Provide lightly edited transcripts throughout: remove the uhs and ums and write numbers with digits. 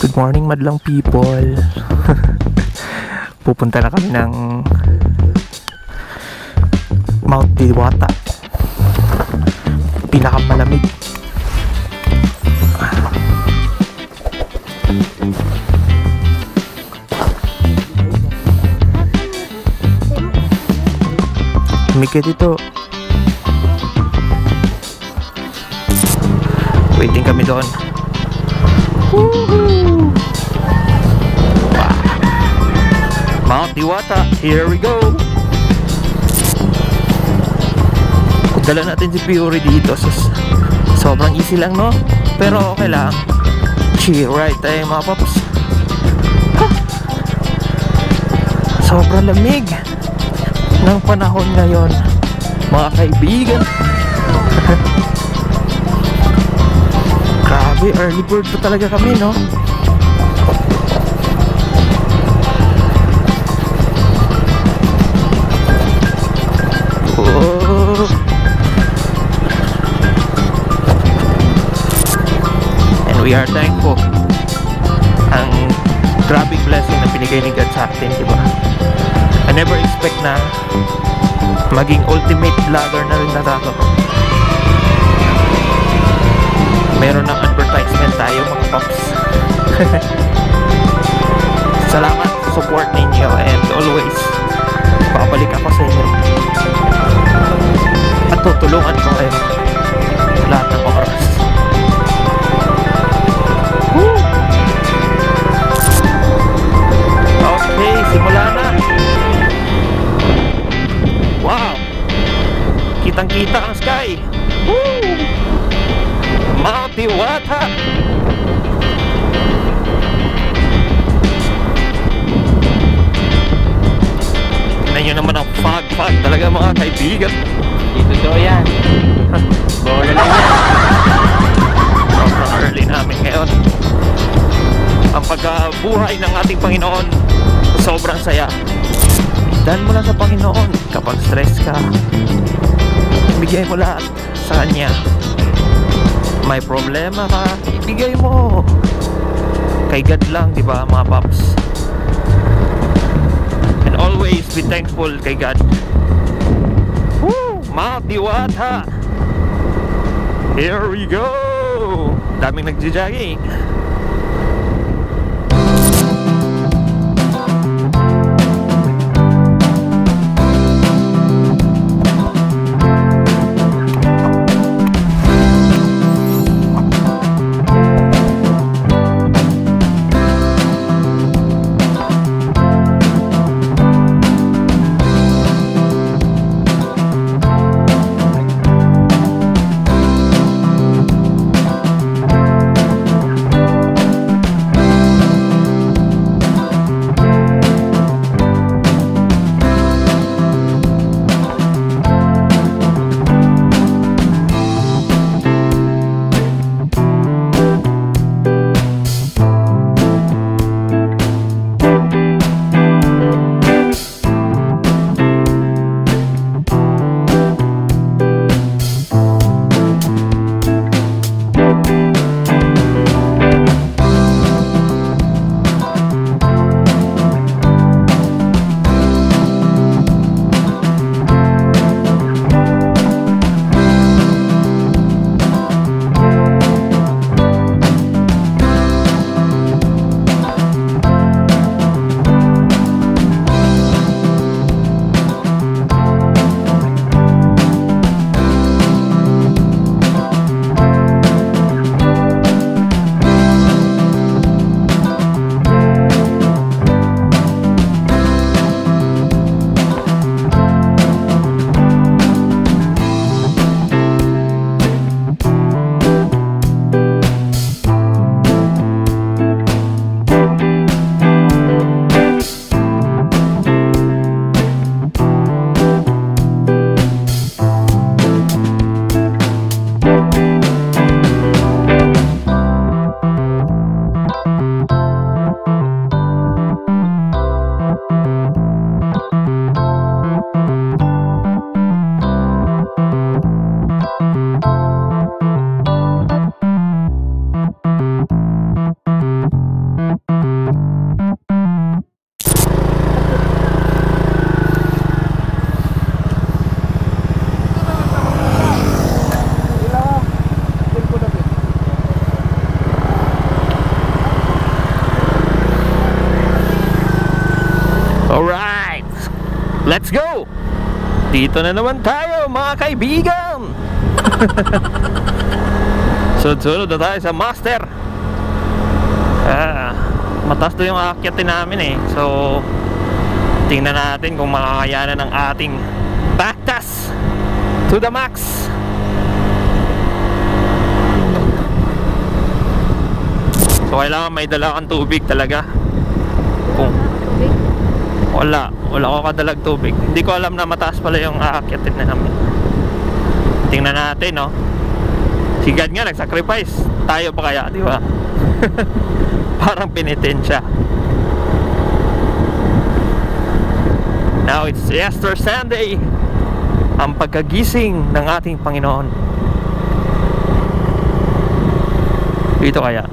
Good morning madlang people. Pupunta na kami ng Mount Diwata, pinakamalamig. Mikit ito. Waiting kami doon. Woohoo! Wow. Mount Diwata, here we go. Dala natin si Fiore dito. Sobrang easy lang, no? Pero okay lang. Chill ride tayo mga paps. Sobrang lamig ng panahon ngayon, mga kaibigan. Grabe, early bird pa talaga kami, no? Oh. And we are thankful. Ang grabe blessing na binigay ni God sa atin, diba? I never expect na maging ultimate vlogger na rin na tayo. Meron ng advertisement tayo mga pops. Salamat sa support ninyo and always babalik ako sa inyo at tutulungan ko kayo lahat ng oras. Woo! Okay, simula na. Wow, kitang kita ang sky. Woo! Mount Diwata. Tignan nyo naman ang fog talaga mga kaibigan. Dito daw yan. Bola lang yan. Sobrang early namin ngayon. Ang pagkabuhay ng ating Panginoon, sobrang saya. Dahil mo lang sa Panginoon. Kapag stress ka, bigay mo lahat sa Kanya. May problema ka, ibigay mo kay God lang, di ba mga paps? And always be thankful kay God. Woo! Mount Diwata, here we go. Daming nagja-jogging. Let's go! Dito na naman tayo mga kaibigan. Sunod-sunod na tayo sa master. Mataas to yung aakyatin namin eh. So tingnan natin kung makakayanan ng ating backtas to the max. So kailangan may dala kang tubig talaga. Kung wala ko kadalag tubig. Hindi ko alam na mataas pala yung aakyatin namin. Tingnan natin, no? Si God nga nag-sacrifice. Tayo pa kaya, di ba? Parang pinitensya. Now it's Easter Sunday, ang pagkagising ng ating Panginoon. Dito kaya.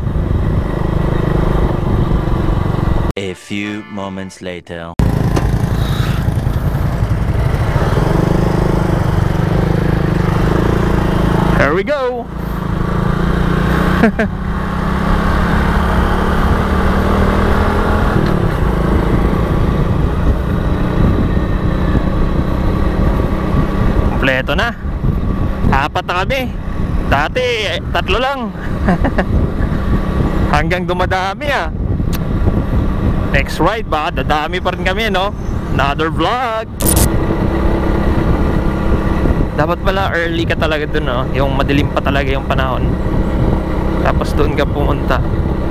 A few moments later. Here we go. Kompleto na. 4 na kami. Dati 3 lang. Hanggang dumadami ah. Next ride baka dadami pa rin kami, no? Another vlog. Dapat pala early ka talaga dun, no? Yung madilim pa talaga yung panahon. Tapos doon ka pumunta.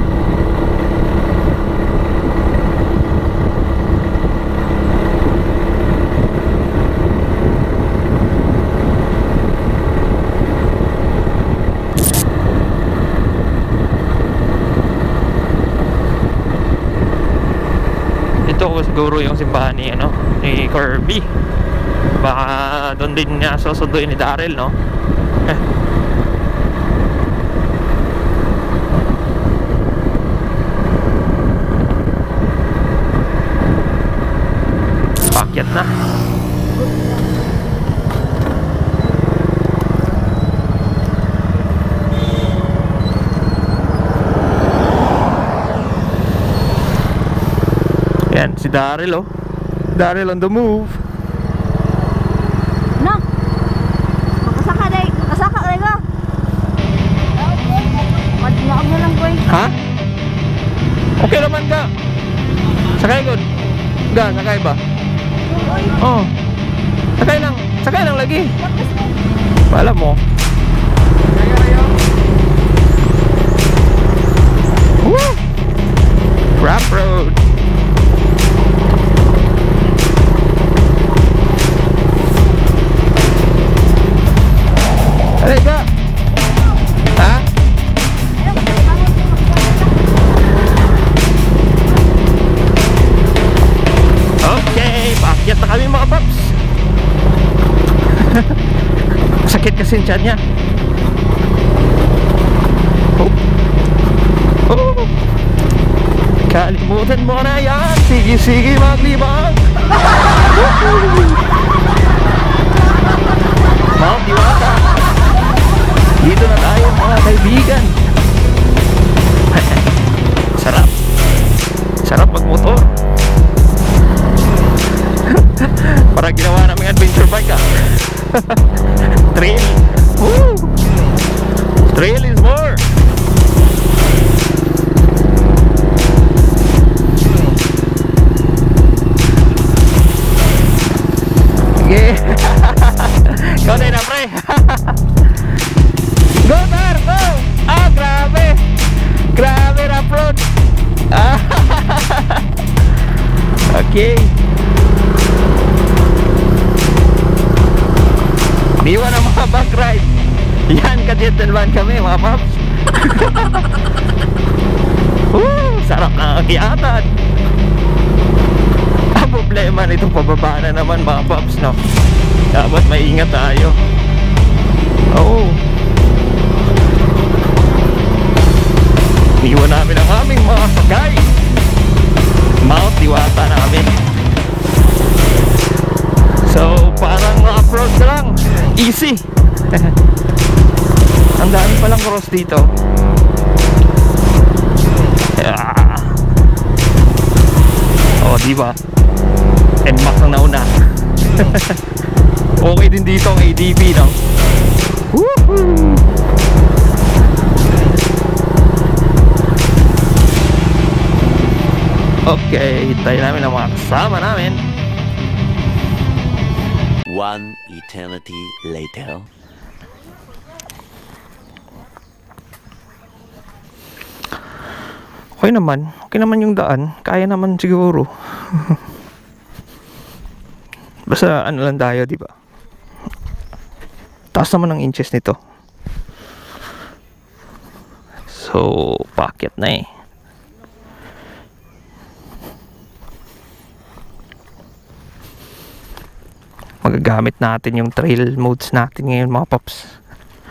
Ito siguro yung simbahan ni, ano, ni Kirby. Baka doon din niya susunduin ni Daryl, no? Pakyat na. Yan, si Daryl, oh. Daryl on the move. No. Makasaka dai ba? Madlaog na lang boy. Ha? Okay naman ka. Sakay ko. Sakay ba? Oh. Sakay lang lagi. Alam mo. Woo! Rap road. Aray ka. Ha? Okay, paakyat na kami mga paps. Sakit kasi yung tiyan niya. Oh. Kalimutan mo na yan. Sige maglibang. Mount Diwata. Dito na tayo mga kaibigan. Sarap magmotor. Parang ginawa namin adventure bike ah. Trail. Woo! Trail is more. Okay. Go na pre. Go Tar, go! Grabe! Grabe rough road! Okay. Diwan ang mga back ride. Yan, ka-gentleman kami mga paps. Sarap na akyatan. Ang problema nitong pababa na naman mga paps, no? Dapat maingat tayo. Iwan namin ang aming mga sakay. Mount Diwata namin. So parang off-road na lang. Easy. Ang dami palang cross dito. Oh, diba? NMAX ang nauna. Okay din dito ang ADB, no? Woohoo! Okay, hintayin namin ang mga kasama namin. One eternity later. Okay naman yung daan. Kaya naman siguro. Basta ano lang tayo, di ba? Taas naman ng inches nito. So, paakyat na eh. Magagamit natin yung trail modes natin ngayon, mga paps.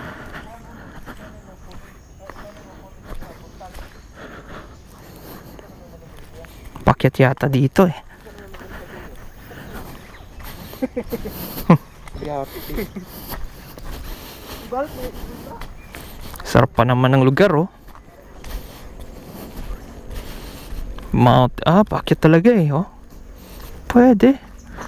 Paakyat yata dito eh. Sarap pa naman ng lugar, oh. Paakyat talaga eh, oh. Pwede.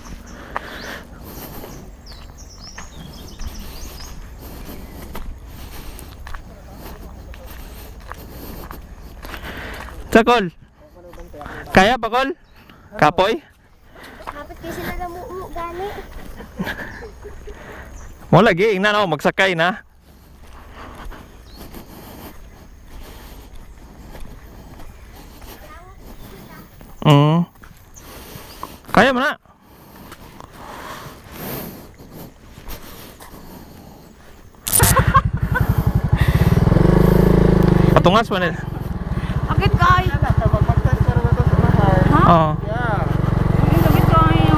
Sakol. Kaya ba, Kol? Kapoy? Kapit kayo sila na mumu gani. Mo lagi, ingnan ako, magsakay na. Kaya mo na. Patungas mo na. Akit kay. Ha? Oo. Akit kay.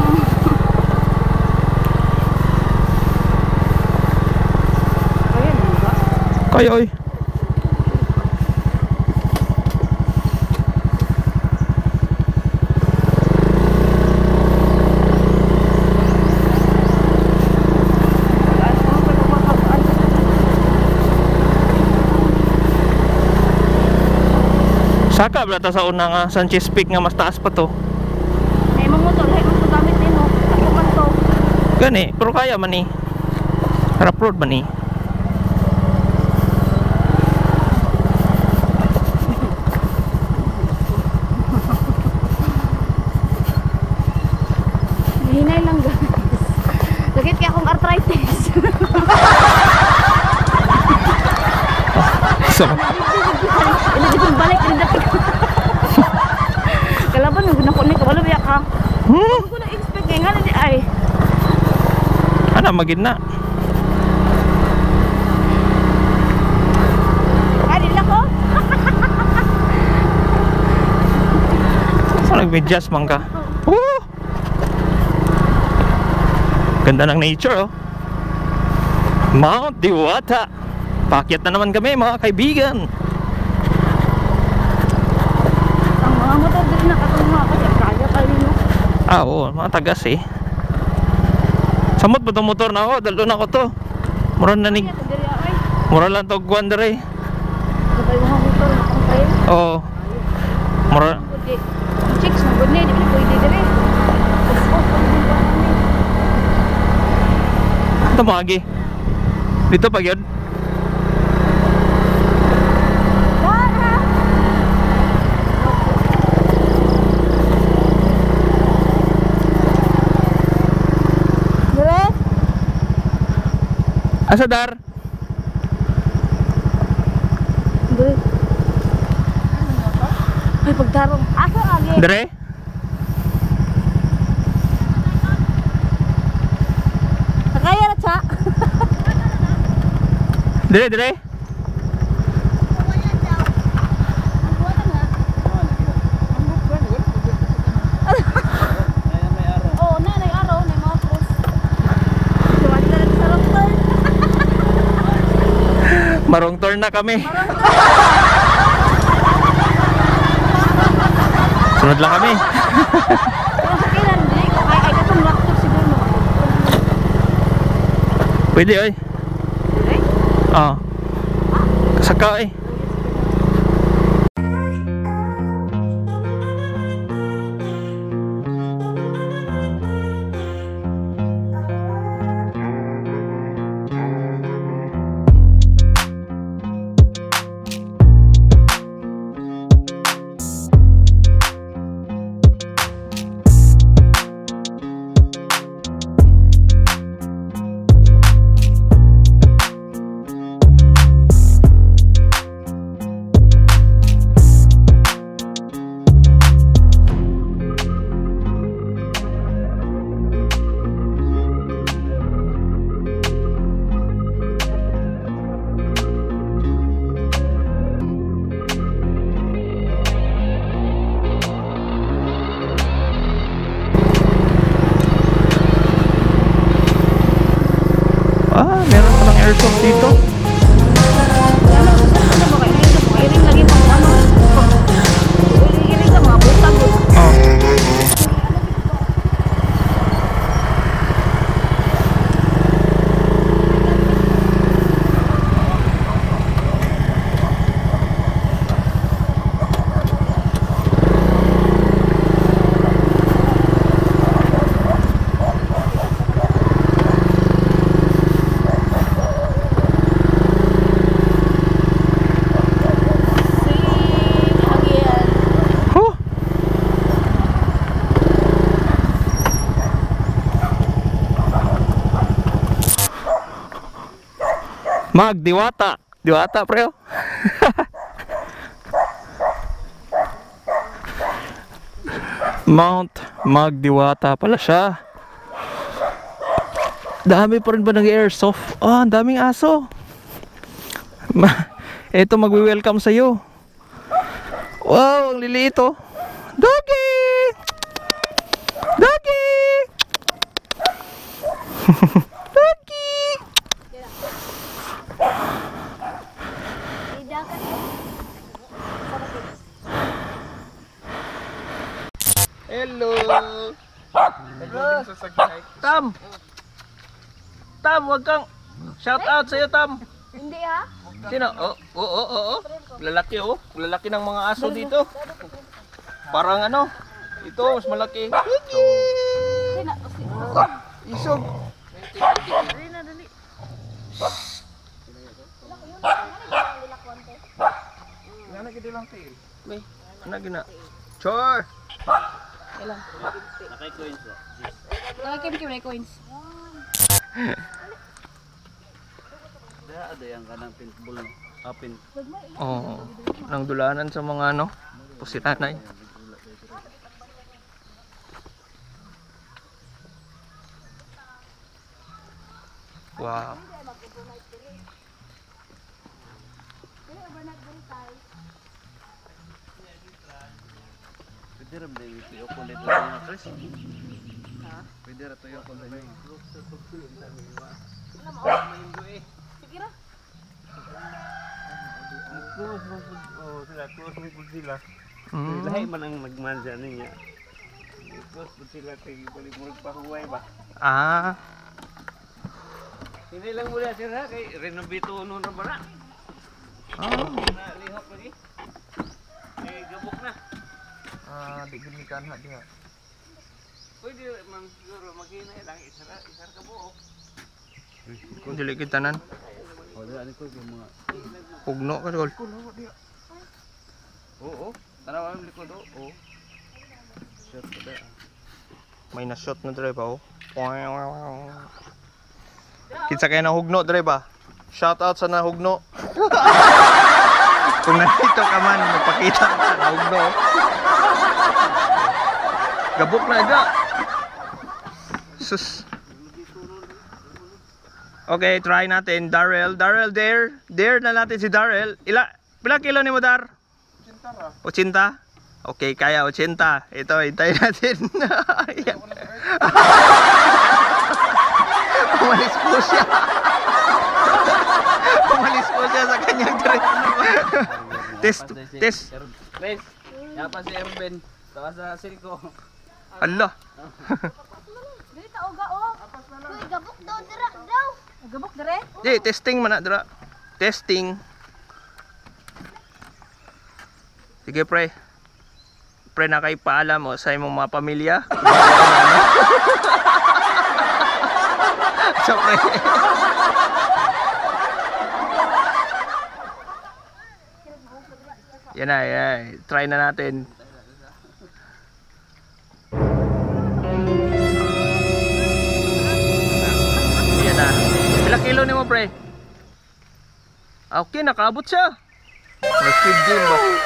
Kaya, oy. Saka blata sa una nga Sanchez Peak nga mas taas pa to. Eh mo motor, hey mo gamit din mo. Ako man to. Gani, pero kaya man eh. Harap road man eh. Hinay lang guys. Sakit kaya akong arthritis. So, Ini dito balik rin dati. Kalaban yung gunako ni kabalo biya ka. Ko na expect nga nga di ay. ana magin na. Ay dila ko. So nag-medyas man ka. Woo! Ganda ng nature, oh. Mount Diwata. Paakyat na naman kami, mga kaibigan. Ang mga motor din nakatunga kasi kaya kayo no. Oo, mga tagas eh. Samot ba itong motor na ako? Dalo na ko to. Mura na ni. Kaya diri ay. Mura lang to guwan dere. Sabay mga motor na kung kayo. Oo. Mura. Pwede. Chicks na good na di pwede diri. Ito mga gi. Dito pa yun. Asa dar? Diri. Ay pagtarong. Asa agi? Dere? Kaya ra cha. Dere, dere? Oh, na araw na mga cross. Diwali na lang sa rotor. Marong turn na kami. Sunod lang kami. Pero sa kilan, di ko ay katong laptop siguro. Pwede oy. Eh? Ah. Kasaka eh. Magdiwata. Diwata, pre. Oh. Mount Magdiwata pala siya. Dami pa rin ba nag-airsoft? Oh, ang daming aso. Ito magwi-welcome sa iyo. Wow, ang liliit oh. Doggy! Doggy! Doggy! Hello. Tam. Tam, wag kang shout out sa iyo, Tam. Hindi ha? Sino? Oo. Lalaki oh. Lalaki ng mga aso dito. Parang ano? Ito, mas malaki. Sina? Isog. Dali na, dali. Nga na gidi lang tail. May, ano gina? Chor! Kailan? Nakay-coins ba? Nakakim-kim na coins. Ada yang kanang paintball. Pin. Oo. Nang dulanan sa mga ano, pusitanay. Wow. Pwede rin ba yung tuyo ko dito na Chris? Ha? Pwede rin tuyo ko dito. Sige ra. Sila. Lahi man ang nagmanja niya. Close po sila kay balik-balik pahuway ba? Ah. Hindi lang mula sila kay renovito noon na bara. Na lihok lagi. Eh gabok na. Ah, di gini kanha diha. Pwede man siguro maghinay lang isara ka buok. Dili kitanan. O dali ko yung mga Pugno ka gol. oo. Tanaw ang likod oo. Shot ko da. May na-shot na dre ba oh. Kitsa kayo na hugno dre ba? Shout out sa nahugno. Kung nandito ka man, magpakita ka sa nahugno. Gabok na aga. Sus. Okay, try natin. Darrell, there. There na natin si Darrell. Pila kilo ni mo, Dar? 80 ra. 80? Okay, kaya 80. Ito, hintayin natin. Umalis po siya. Umalis po siya sa kanyang trip. Test. Guys, yapa si Erben. Tawa sa Silco. Hala. Dili ta oga oh. Uy, gabok daw dira daw. Gabok dire? Di, testing man na, Dra. Testing. Sige, pre. Pre, na kay paalam mo sa imong mga pamilya. So, pre. Yan na, yan. Try na natin. Yan na. Ilang kilo ni mo, pre? Okay, nakaabot siya. Nag-speed game ba?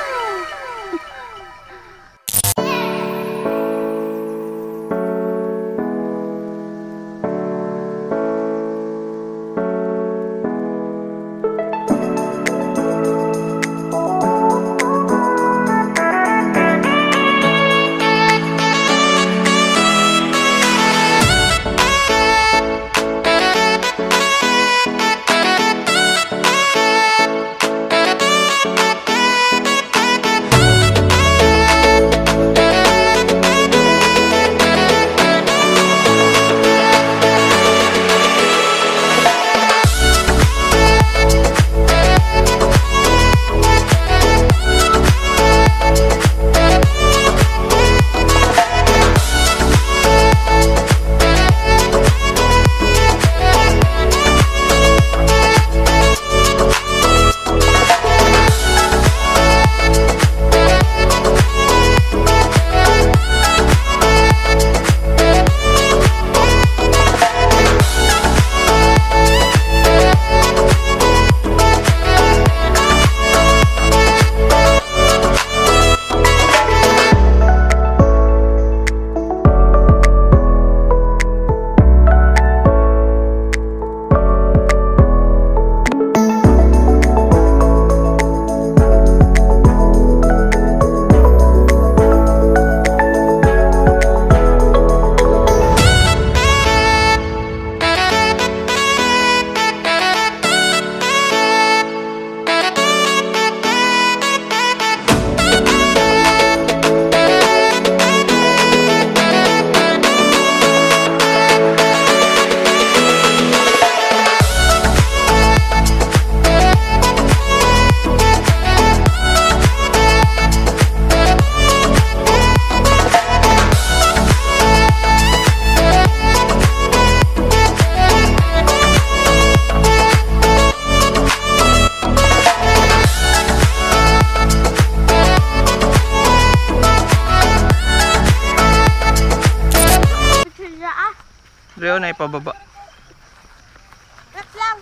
Rio na ipababa. Rat lang.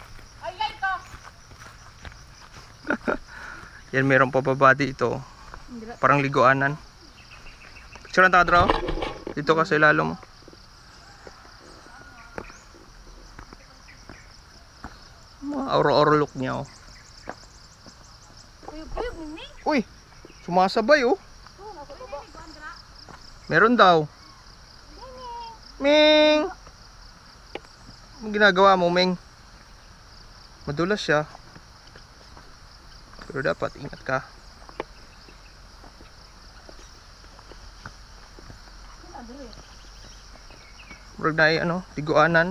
Yan, mayroong pababa dito. Parang liguanan. Picture ang tadraw. Dito ka sa ilalo mo. Mga aura-aura look niya, oh. Puyog-puyog, Ming. Uy, sumasabay, oh. Meron daw. Ming! Anong ginagawa mo, Ming? Madulas siya. Pero dapat ingat ka. Murag na ay ano, tiguanan.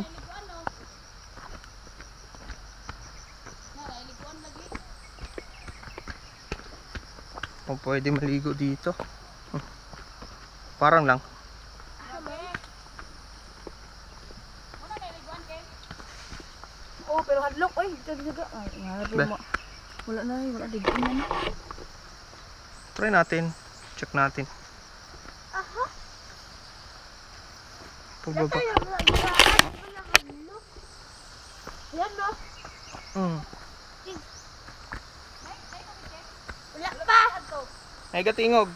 O pwede maligo dito. Parang lang. Oh, pero hadlok. Ay, jaga-jaga. Ay, ngarap Ba? mo. Wala na, wala digin na. Try natin. Check natin. Aha. Pagbaba. Wala hadlok. Yan, no? Wala pa. Ay katingog.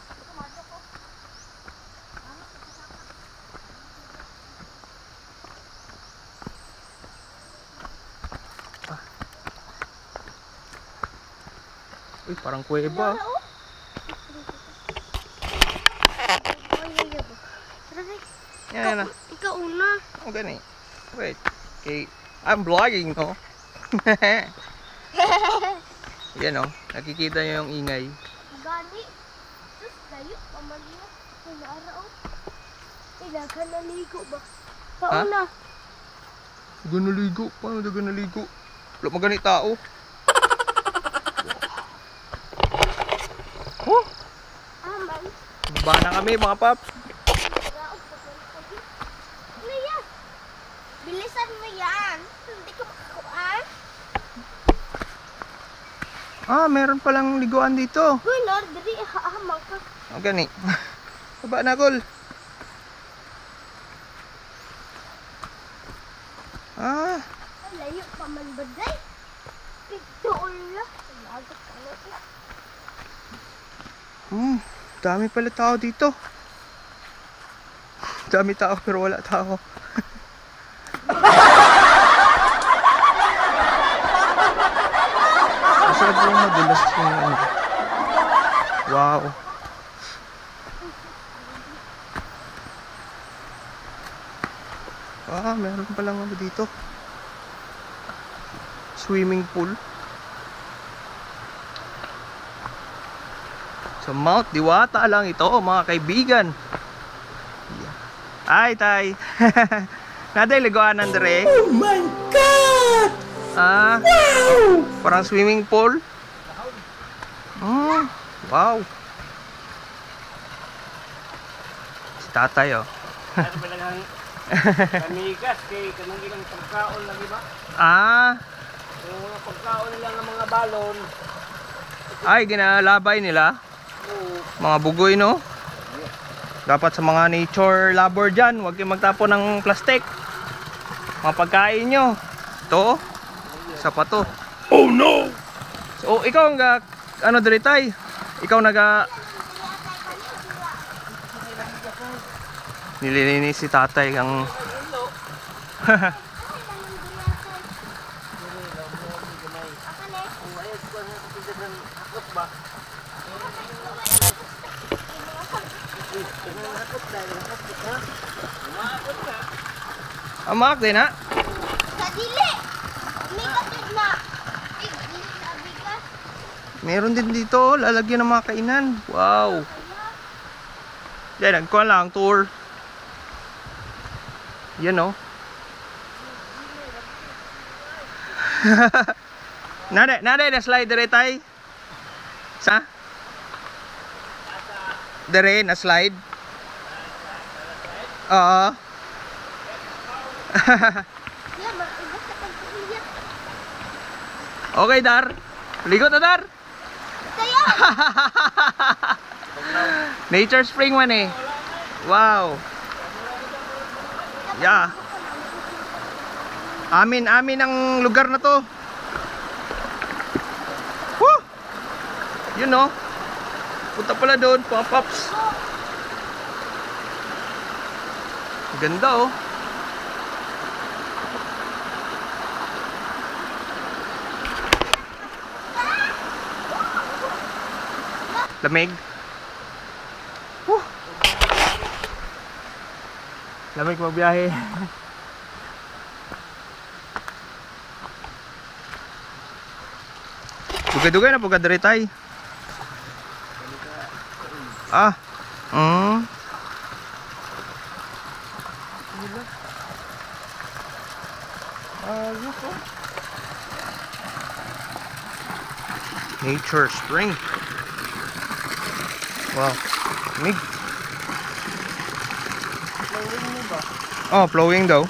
Uy, parang kuweba. Yan na. Ikaw una. Oh, gani. Wait. Okay. I'm vlogging, no? Yan, oh. Nakikita nyo yung ingay. Gani. Sus, layo. Pamaliyo. Kinaara, oh. Kailangan naligo ba? Pauna. Ganaligo. Paano na ganaligo? Wala magani tao. Oh! Aman. Baba na kami, mga paps. Ano yan? Bilisan mo yan. Hindi ka makakuan. Ah, meron palang liguan dito. Uy, Lord, dali. Hahamang ka. Oh, gani. Baba na, Gol. Ah, Ay, layo pa man ba, day? Ito, ulo. Lagot ka na, dami pala tao dito. Dami tao pero wala tao. Masarap yung madulas yung ano. Wow. Ah, meron palang ano dito. Swimming pool. Sa Mount Diwata lang ito, mga kaibigan. Ay, tay. Naday liguanan dere. Oh my God! Ah, wow! Parang swimming pool. Wow. Si tatay, oh. Ano ba lang kanigas kay kanang ilang pagkaon lagi ba? Ah, Yung mga pagkaon nila ng mga balon. ay, ginalabay nila. Oo. Mga bugoy, no? Dapat sa mga nature lover dyan, huwag kayong magtapon ng plastic. Mga pagkain nyo. Ito, isa pa to. Oh no! So, ikaw ang ano diri tay? Ikaw nililinis si tatay ang amak din, ha? Sa dili. May katid na. Bigas. Meron din dito, lalagyan ng mga kainan. Wow. Yan, nagkuhan lang tour. Yan, oh. Nade na slide dire tay. Sa? Dire na slide. Oo. Yan, mag-ibas sa pagkakiyak. Okay, Dar. Ligo na, Dar. Tayo. Nature Spring man eh. Wow. Yeah. Amin ang lugar na to. Woo! You know, punta pala doon, mga paps. Ganda oh. Lamig. Woo! Lamig magbiyahe. Dugay-dugay na po kadiri tay. Ah. Nature spring. Wow. Mig. Oh, flowing daw.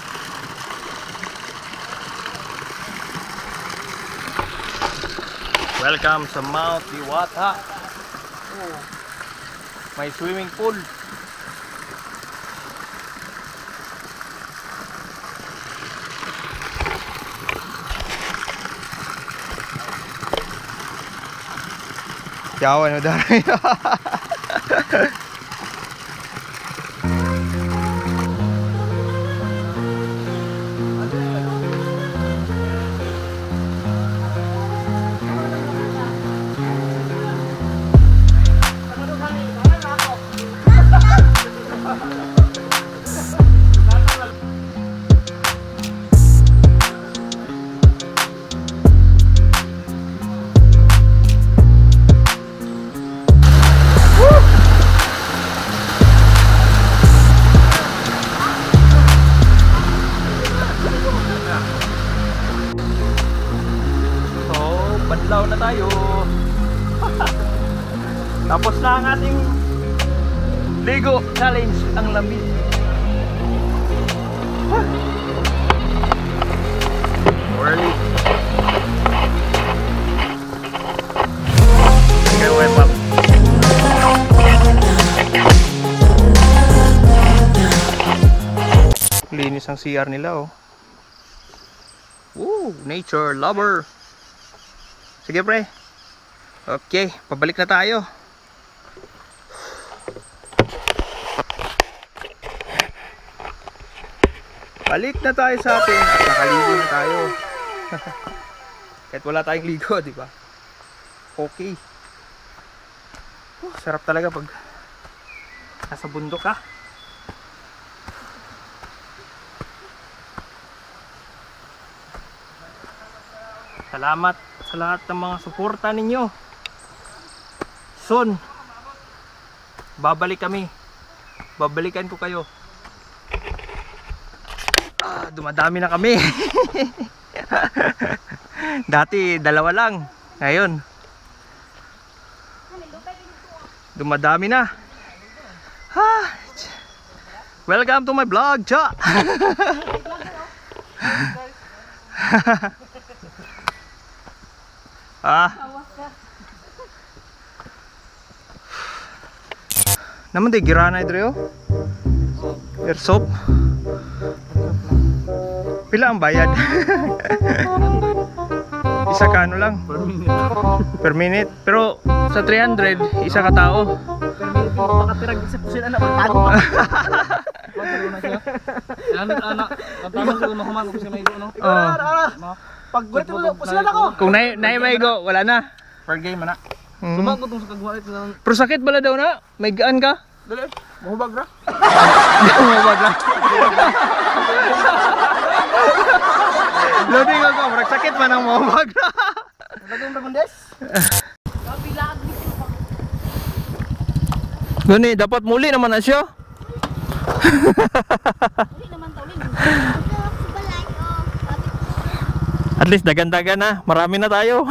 Welcome sa Mount Diwata. Oh. May swimming pool. Yawan na dahil. Banlaw na tayo. Tapos na ang ating Ligo Challenge, ang lamig. Early. Okay, wipe up. Linis ang CR nila oh. Woo, nature lover. Sige pre. Okay, pabalik na tayo. Balik na tayo sa atin at nakaligo na tayo. Kahit wala tayong ligo, di ba? Okay. Sarap talaga pag nasa bundok ka. Salamat sa lahat ng mga suporta ninyo. Soon, babalik kami. Babalikan ko kayo. Dumadami na kami. Dati dalawa lang. Ngayon dumadami na. Welcome to my vlog, cha. Naman di girana ito yo. Airsoft. Pila ang bayad? Isa ka ano lang? Per minute. Pero sa 300, isa ka tao. Per minute mo makatirag sa kusina na magtago pa. Anak, tatama siguro mahuman kung siya maigo, no? Pag gulit mo, kusina na ko! Kung nai maigo, wala na. Per game, anak. Sumagot mo sa kagwalit na. Pero sakit bala daw na? May gaan ka? Dali, mahubag na. Mahubag na. Loading ako, marag sakit man ang mahubag na. Nagagawin ba des? Gani, dapat muli naman na siya. Uli naman taulin. At least dagan-dagan na, marami na tayo.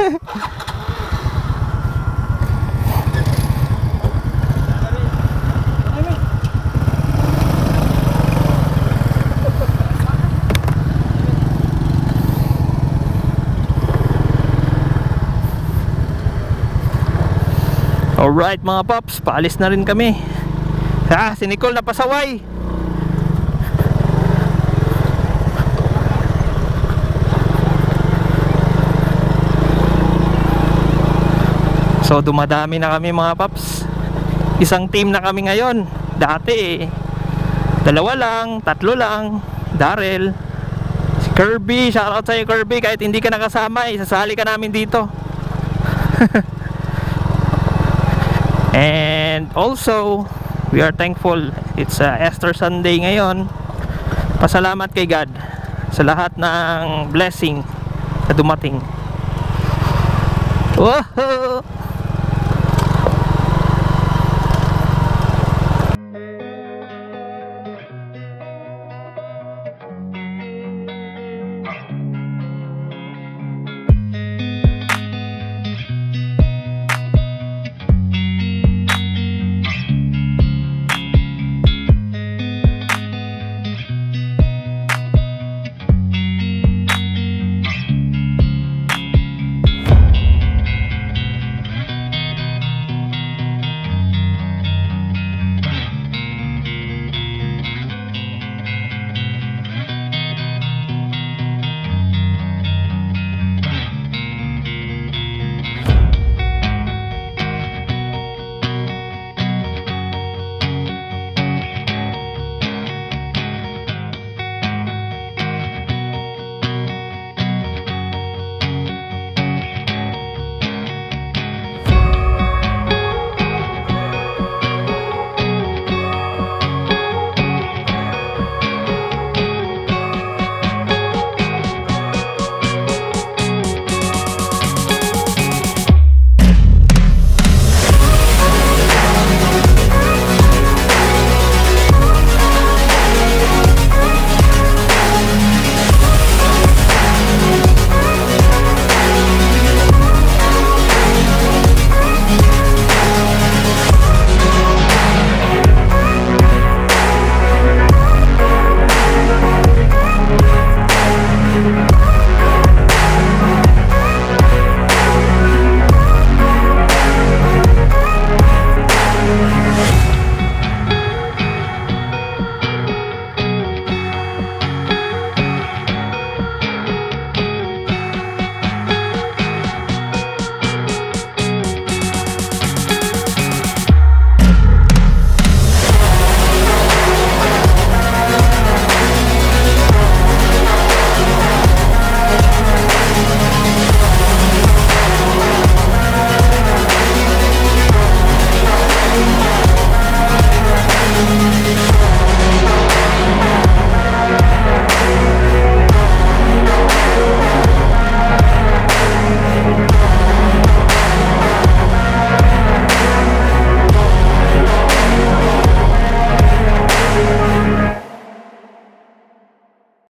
Alright mga paps, paalis na rin kami. Si Nicole na pasaway. So dumadami na kami mga paps. Isang team na kami ngayon. Dati dalawa lang, tatlo lang. Daryl, si Kirby, shoutout sa'yo Kirby. Kahit hindi ka nakasama, isasali ka namin dito. And also we are thankful it's Easter Sunday ngayon. Pasalamat kay God sa lahat ng blessing na dumating. Woohoo!